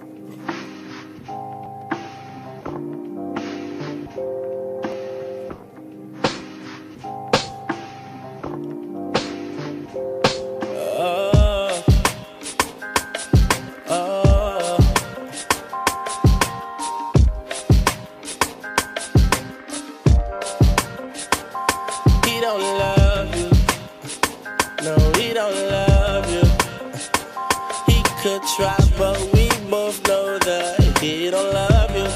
He don't love you. No, he don't love you. He could try, but we both know that he don't love you.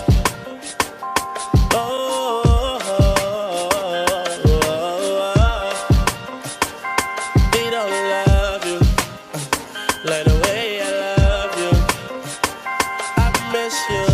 Oh, he don't love you like the way I love you. I miss you.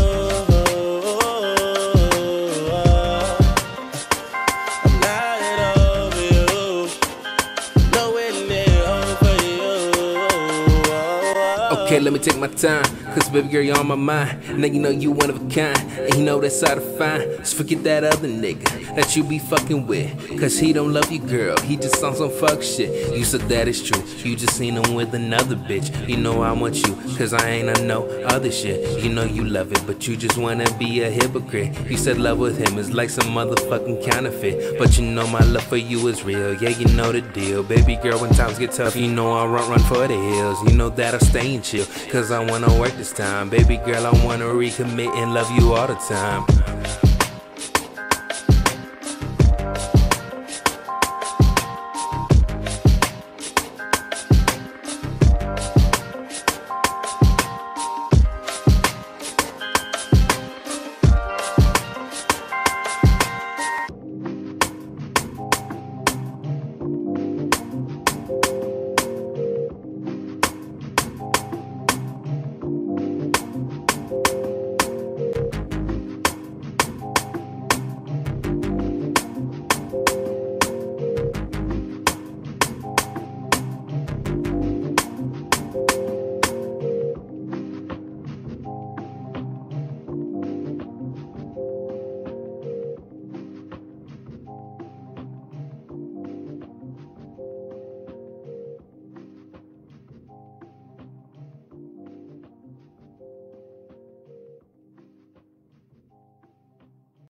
I'm not over you. Nowhere near over you. Okay, let me take my time, cause baby girl, you're on my mind. Now you know you one of a kind, and you know that's how to find. Just forget that other nigga that you be fucking with, cause he don't love you, girl. He just on some fuck shit. You said that is true. You just seen him with another bitch. You know I want you, cause I ain't on no other shit. You know you love it, but you just wanna be a hypocrite. You said love with him is like some motherfucking counterfeit, but you know my love for you is real. Yeah, you know the deal. Baby girl, when times get tough, you know I'll run for the hills. You know that I'll stay and chill, cause I wanna work this time. Baby girl, I wanna recommit and love you all the time.